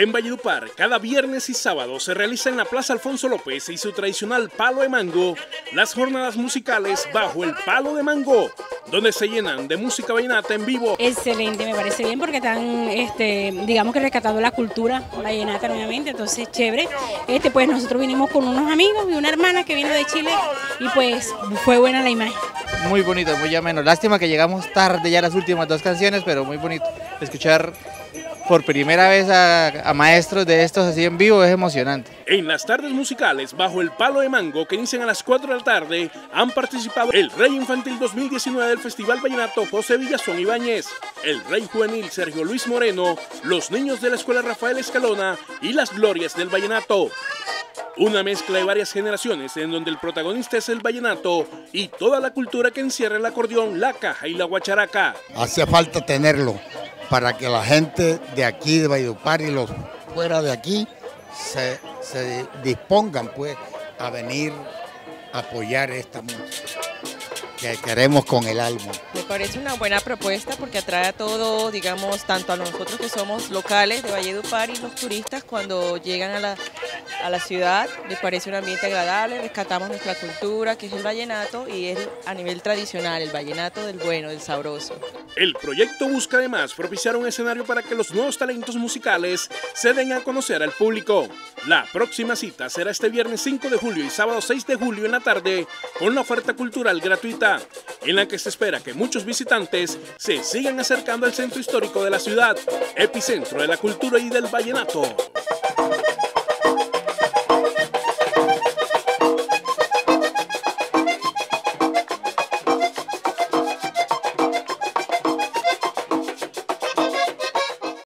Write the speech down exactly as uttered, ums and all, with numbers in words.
En Valledupar, cada viernes y sábado se realiza en la Plaza Alfonso López y su tradicional palo de mango, las jornadas musicales Bajo el Palo de Mango, donde se llenan de música vallenata en vivo. Excelente, me parece bien porque están, este, digamos que rescatando la cultura vallenata nuevamente, entonces chévere. Este, pues nosotros vinimos con unos amigos y una hermana que vino de Chile y pues fue buena la imagen. Muy bonito, muy ameno. Lástima que llegamos tarde ya a las últimas dos canciones, pero muy bonito. Escuchar por primera vez a, a maestros de estos así en vivo es emocionante. En las tardes musicales Bajo el Palo de Mango, que inician a las cuatro de la tarde, han participado el Rey Infantil dos mil diecinueve del Festival Vallenato José Villazón Ibáñez, el Rey Juvenil Sergio Luis Moreno, los niños de la Escuela Rafael Escalona y las glorias del vallenato. Una mezcla de varias generaciones en donde el protagonista es el vallenato y toda la cultura que encierra el acordeón, la caja y la guacharaca. Hace falta tenerlo para que la gente de aquí, de Valledupar y los fuera de aquí, se, se dispongan pues a venir a apoyar esta música que queremos con el alma. Me parece una buena propuesta porque atrae a todo, digamos, tanto a nosotros que somos locales de Valledupar y los turistas cuando llegan a la, a la ciudad, les parece un ambiente agradable, rescatamos nuestra cultura que es el vallenato y es a nivel tradicional, el vallenato del bueno, del sabroso. El proyecto busca además propiciar un escenario para que los nuevos talentos musicales se den a conocer al público. La próxima cita será este viernes cinco de julio y sábado seis de julio en la tarde con una oferta cultural gratuita, en la que se espera que muchos visitantes se sigan acercando al centro histórico de la ciudad, epicentro de la cultura y del vallenato.